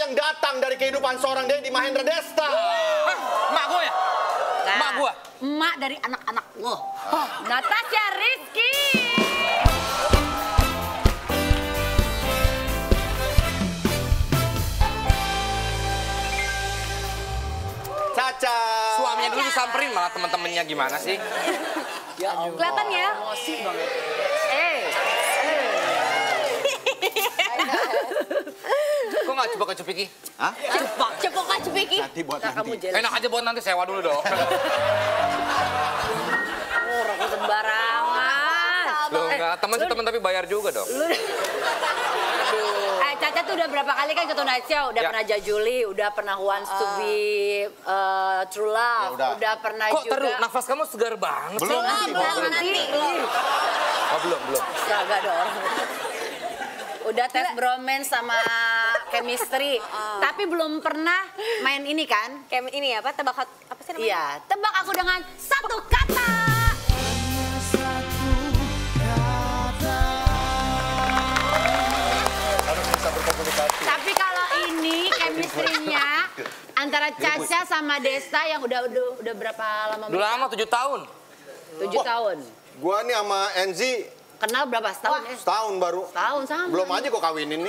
yang datang dari kehidupan seorang Dedi Mahendra Desta. Emak gue ya? Emak gue? Emak dari anak-anak lo. Natasha Rizky. Caca. Suaminya dulu disamperin malah temen-temennya gimana sih? Ya Allah. Kelihatan ya? Emosi banget. Kok nggak cepok-cepiki? Hah? Cepok aja Piki. Nanti buat Kamu nanti. jelas. Enak aja buat nanti sewa dulu dong. Rokok sembarangan. Loh enggak, temen sih temen tapi bayar juga dong. Caca tuh udah berapa kali kan ke Tonight Show? Udah Ya. pernah Jajuli, udah pernah Wants to Be True Love, Ya, udah. udah pernah Kok juga. terus nafas kamu segar banget sih? Belum. Nanti. Oh belum. Kagak ada orang. Udah tes bromance sama chemistry, tapi belum pernah main ini kan? Kayak ini ya, apa? Tebak apa sih namanya? Iya, tebak aku dengan satu kata. Harus bisa berkomunikasi. Tapi kalau ini chemistry-nya antara Caca sama Desta yang udah berapa lama? Udah lama 7 tahun. 7 tahun. Gua nih sama Enzi Kenal berapa setahun ya? setahun baru. Setahun sama. Belum aja kok kawinin nih.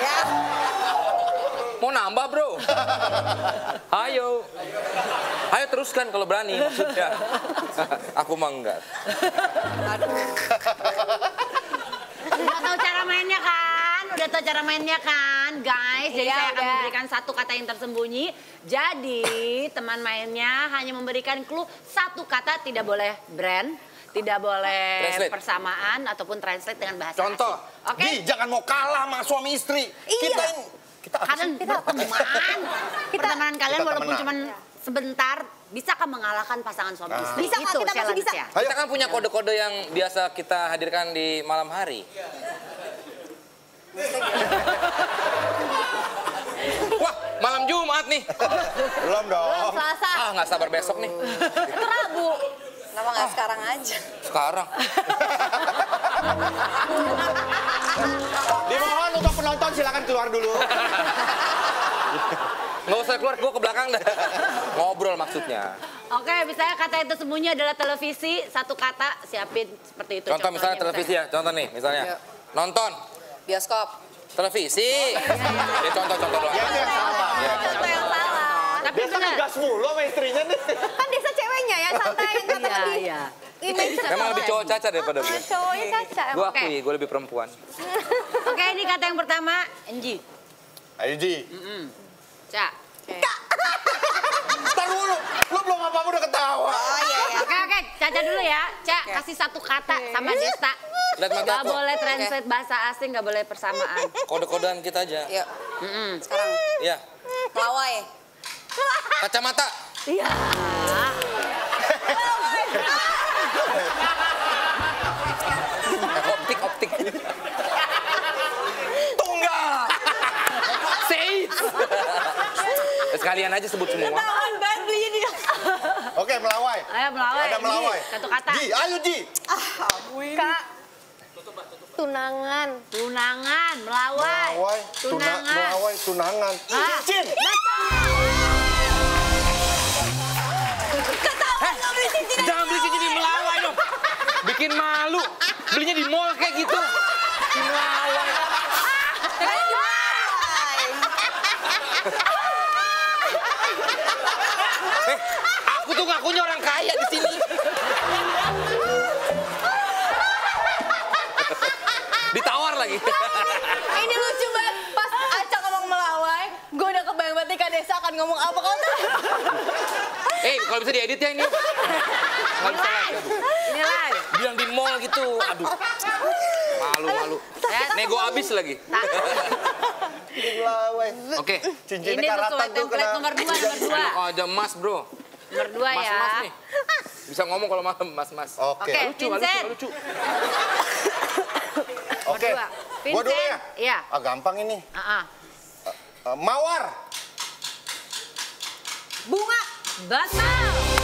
Mau nambah bro? Ayo. Ayo teruskan kalau berani maksudnya. Aku mah enggak. Udah tahu cara mainnya kan? Udah tahu cara mainnya kan, guys? Jadi Iya, saya akan udah. memberikan satu kata yang tersembunyi. Jadi teman mainnya hanya memberikan clue satu kata, tidak boleh brand, tidak boleh Translate. persamaan ataupun translate dengan bahasa Contoh. asing. Oke? Di, jangan mau kalah sama suami istri. Kita Kalian berteman. Pertemanan kalian Kita walaupun temenan. cuma sebentar, bisakah mengalahkan pasangan suami istri? Bisa kok, Itu kita pasti bisa. challenge-nya. Kita kan punya kode-kode yang biasa kita hadirkan di malam hari. Wah, malam Jumat nih. belum dong. Selasa, Ah, nggak sabar besok nih. itu Rabu. Kenapa nggak sekarang aja? Sekarang. Dimohon untuk penonton silakan keluar dulu. Nggak usah keluar, gua ke belakang dah. Ngobrol maksudnya. Oke, misalnya kata itu sembunyi adalah televisi, satu kata siapin seperti itu. Contoh misalnya televisi ya, contoh nih misalnya. Nonton Bioskop. televisi. Ya contoh-contoh doang. Ya itu yang salah. Contoh yang salah. Tapi Biasa benar. ngegas mulu sama istrinya nih. Kan Desa ceweknya ya, santai. Yang kata Iya, lebih. iya. Ini Memang lebih cowok Caca daripada gue. cowoknya Caca. Gue emang. akui, gue lebih perempuan. Oke, ini kata yang pertama, Enji. Ayo Ji. Cak. Ntar dulu. Lu belum apa-apa udah ketawa. Oh iya ya. Oke, Caca dulu ya. Cak, kasih satu kata sama Desta. Lihat mata Gak aku. boleh translate bahasa asing, gak boleh persamaan. Kode-kodean kita aja. Yuk, sekarang. Iya. Melawai. Kacamata. Iya. Optik. Tunggal. Seis. Sekalian aja sebut semua. Tahan banget belinya dia. Oke, melawai. Ayo melawai. Ada melawai. Ji, satu kata. Ji, ayo Ji. Kak. Tunangan. Tunangan, melawai. Melawai. Tunangan. Melawai, tunangan. Ah. Cincin. Ketahuan nggak beli cincin. Jangan beli cincin di melawai dong. Bikin malu. Belinya di mall kayak gitu. Di melawai. Aku tuh ngakunya orang kaya di sini. Ditawar lagi. Ini lucu banget. Pas Aca ngomong melawai, gue udah kebayang banget nih Kak Desa akan ngomong apa kau tuh. Kalau bisa diedit ya ini. Nggak bisa lagi. Nilai. Bilang di mall gitu. Aduh. Malu. Nego abis lagi. Melawai. Oke. Cincinnya Ini sesuai karatan tuh template kena. nomor 2, nomor 2. Enak aja emas bro. Nomor 2 ya. Mas nih. Bisa ngomong kalau malam mas. Oke. Oke, Lucu, Vincent. lucu. Oke. Nomor 2. Gua dulu ya? Iya. Ah, gampang ini. Mawar. Bunga. Betul.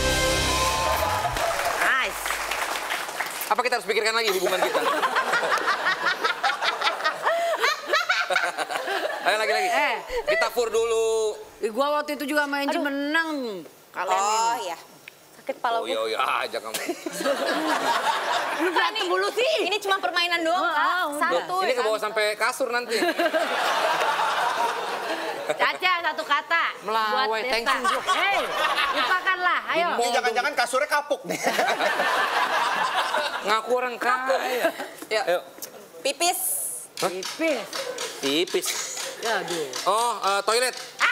Nice. Apa kita harus pikirkan lagi hubungan kita? Ayo lagi. Kita fur dulu. Gua waktu itu juga main menang. Kalian Oh ini. iya. Sakit kepala Oh gue. iya aja kamu. Lu berantem mulu sih. Ini cuma permainan doang, Kak. Satu. Ini ke bawah sampai kasur nanti. Caca satu kata. Melawai, buat thank Desta. you. Hei, lupakanlah. Ayo. Ini jangan-jangan kasurnya kapuk nih. Ngaku orang kaya. Ayo. Pipis. Tipis. Tipis. Aduh. Oh, toilet.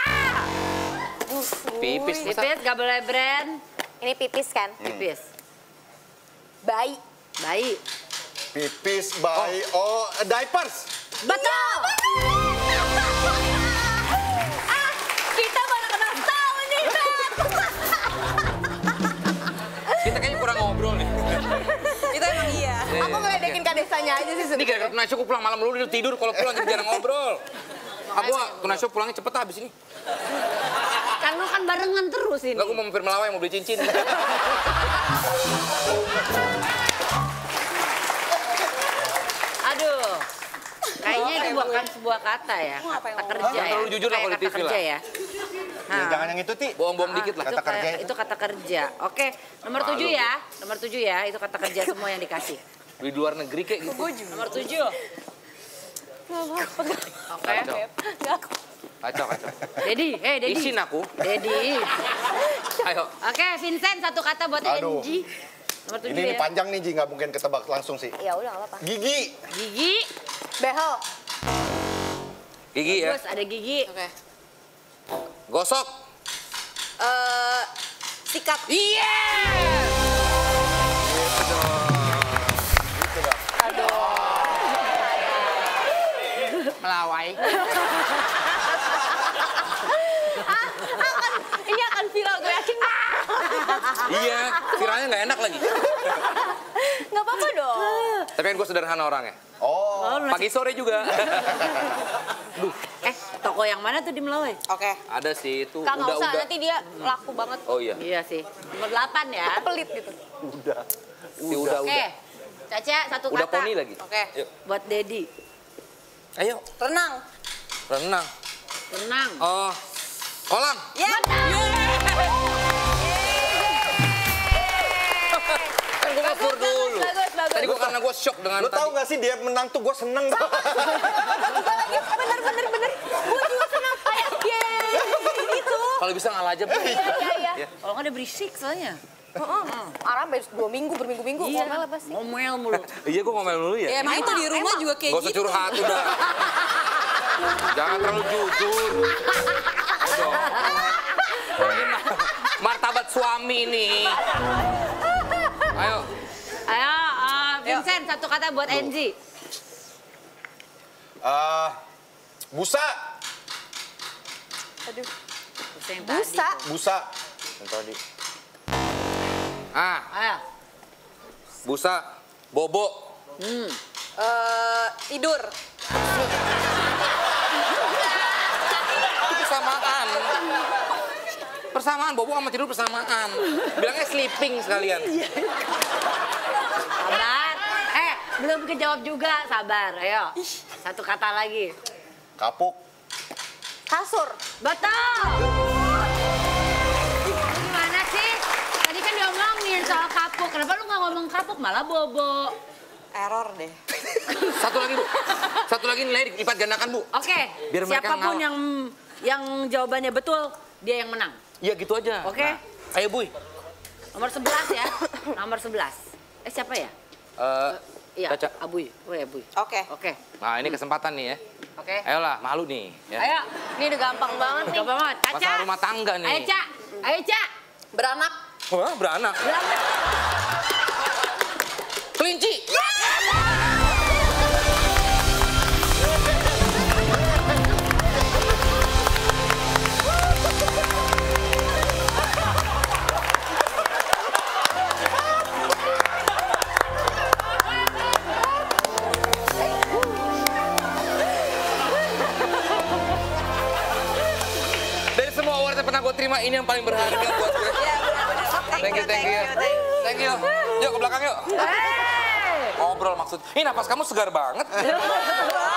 Pipis. Tipis gak boleh brand. Ini pipis kan? Tipis. Bayi. Bayi. Pipis, bayi, diapers. Betul. Kita baru kenal tahun nih, Kak. Kita kayaknya kurang ngobrol nih. Itu emang iya. Aku ngeledekin Kak Desanya aja sih Ini sebenarnya. gara-gara kena syukur pulang malam dulu dia tidur. Kalau pulang jadi jarang ngobrol. Aku kena syukur pulangnya cepet habis ini. Kan lu kan barengan terus ini. Enggak, aku mau mampir Melawai mau beli cincin. Aduh. Kayaknya itu bukan sebuah kata ya. Kata kerja Jangan ya. terlalu jujur lah Kayak kalau di kata TV kerja lah. ya. Ya, jangan yang itu, Ti. Bohong-bohong dikit lah. Kata kerja Itu kata kerja. Oke, nomor 7 ya. Nomor 7 ya, itu kata kerja semua yang dikasih. Di luar negeri kayak gitu. Nomor 7. Oke. Kacau. Dedi, Dedi. Isin aku. Dedi. Ayo. Oke, Vincent satu kata buat Aduh. NG. Nomor 7 Ini ya. panjang nih, Ji. Nggak mungkin ketebak langsung sih. Ya udah, nggak apa-apa. Gigi. Gigi. Behel. Gigi ya. Terus ada gigi. Oke. Gosok. Sikat. Iya. Melawai. Ini akan viral, gue yakin. Iya, viralnya nggak enak lagi. Nggak apa-apa dong. Tapi kan gue sederhana orangnya. Oh, Pagi sore juga. Toko yang mana tuh di Melawai? Oke. Ada sih itu. Kak, nggak usah. Udah. Nanti dia laku banget. Oh iya. Iya sih. Nomor 8 ya. Pelit gitu. Udah. Oke. Caca satu Udah kata. poni lagi. Oke. Yuk. Buat Dedi. Ayo. Renang. Renang. Renang. Oh. Kolam. Ya. Kan gue ngapur dulu. Bagus. Tadi gue karena gue shock dengan lu tahu tadi. nggak sih dia menang tuh gue seneng tau. Bener. Gue juga senang kayak gitu. Kalau bisa ngalah aja. Bu. Iya. Kalau nggak ada berisik soalnya. Arah sampai 2 minggu, berminggu-minggu. Ngomel apa sih? Ngomel mulu. Iya, gue ngomel dulu ya. Ya emang itu di rumah juga kayak Gak usah gitu. curhat udah. Jangan terlalu jujur. Aduh. Ini martabat suami nih. Ayo. Ayo, Vincent satu kata buat NG. Busa. Aduh. Yang Busa. tadi. Busa. Yang tadi. Ayo. Busa, bobo. Tidur. Itu persamaan. Persamaan, bobo sama tidur persamaan. Bilangnya sleeping sekalian. Sabar. Belum kejawab juga. Sabar. Ayo. Satu kata lagi. Kapuk. Kasur. Betul. Gimana sih? Tadi kan diomongin soal kapuk. Kenapa lu nggak ngomong kapuk malah bobo? Error deh. Satu lagi, Bu. Satu lagi nilai lipat gandakan, Bu. Oke. Biar mereka Siapapun ngalah. yang jawabannya betul, dia yang menang. Iya, gitu aja. Oke. Nah, ayo, Buy. Nomor 11 ya. Nomor 11. Siapa ya? Iya, Caca. Abuy. Oh ya, Abuy. Oke. Oke. Nah, ini kesempatan nih ya. Oke. Ayolah, malu nih. Ya. Ayo. Ini udah gampang banget nih. Coba banget. Caca. Masalah rumah tangga nih. Ayo, Cak. Ayo, Cak. Beranak. Wah, beranak. Kelinci. Dari semua award yang pernah gue terima, ini yang paling berharga buat gue. Iya, benar-benar. Thank you. Thank you. Yuk ke belakang yuk. Ngobrol maksud. Ini napas kamu segar banget.